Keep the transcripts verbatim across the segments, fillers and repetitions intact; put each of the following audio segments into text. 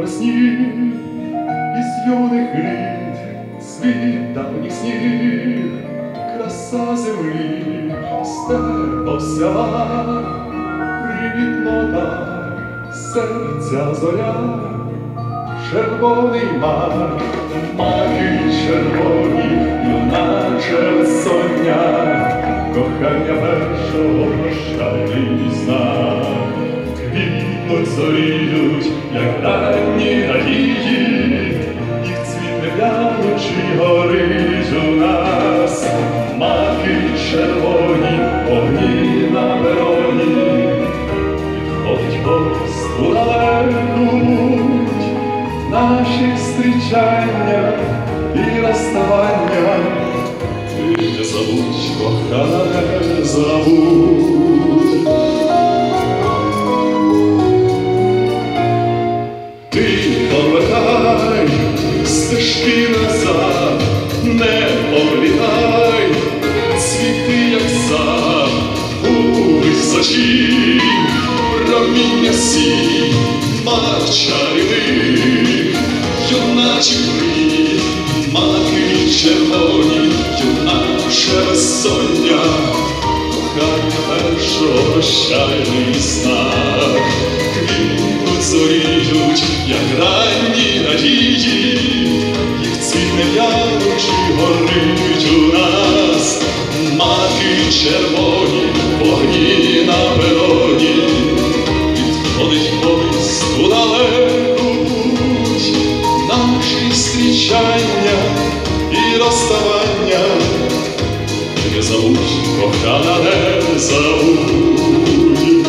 сніг, із юних літ світ давніх снів, краса землі, степа вся, привітно так серця зоря, червоний мак, маки червоні, юначе безсоння, кохання першого прощальний знак. Квітнуть, зоріють, як ранні надії, їх цвіт не в'янучий горить у нас. Маки червоні, огні на пероні, підходить поїзд у далеку путь. Наші зустрічання і розставання ти не забудь, кохана, не забудь. Ти повертай стежки назад, не повлітай, цвіти, як сад, у височі, проміння сій, мак чарівних, юначий мрій, маки червоні, юначе безсоння, кохання першого прощальний знак. Квітнуть, зоріють, як ранні надії, їх цвіт не в'янучий горить у нас. Маки червоні, вогні на пероні, підходить поїзд у далеку путь. Наші зустрічання і розставання не забудь, кохана, не забудь.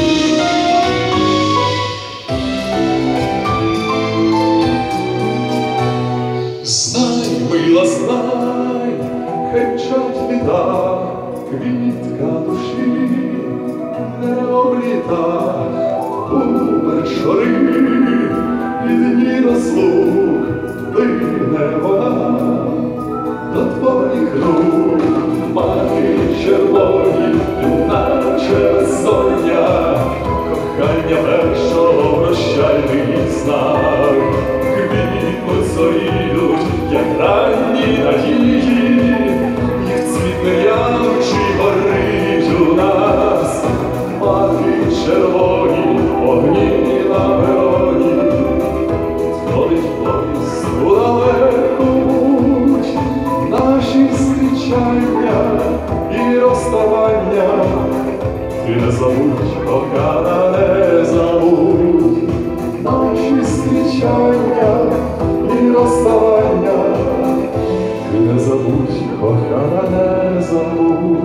Знай, мила, знай, хечать літа, квітка душі не обліта, у вечори і дні розлук лине вона до твоїх рук. Маки червоні, юначе безсоння, кохання першого прощальний знак. Квітнуть, зоріють, як ранні надії, їх цвіт не в'янучий горить у нас. Маки червоні, огні на пероні, підходить поїзд у далеку путь. Наші зустрічання і розставання ти не забудь, кохана, не забудь. Наші зустрічання і розставання ти не забудь, кохана, не забудь.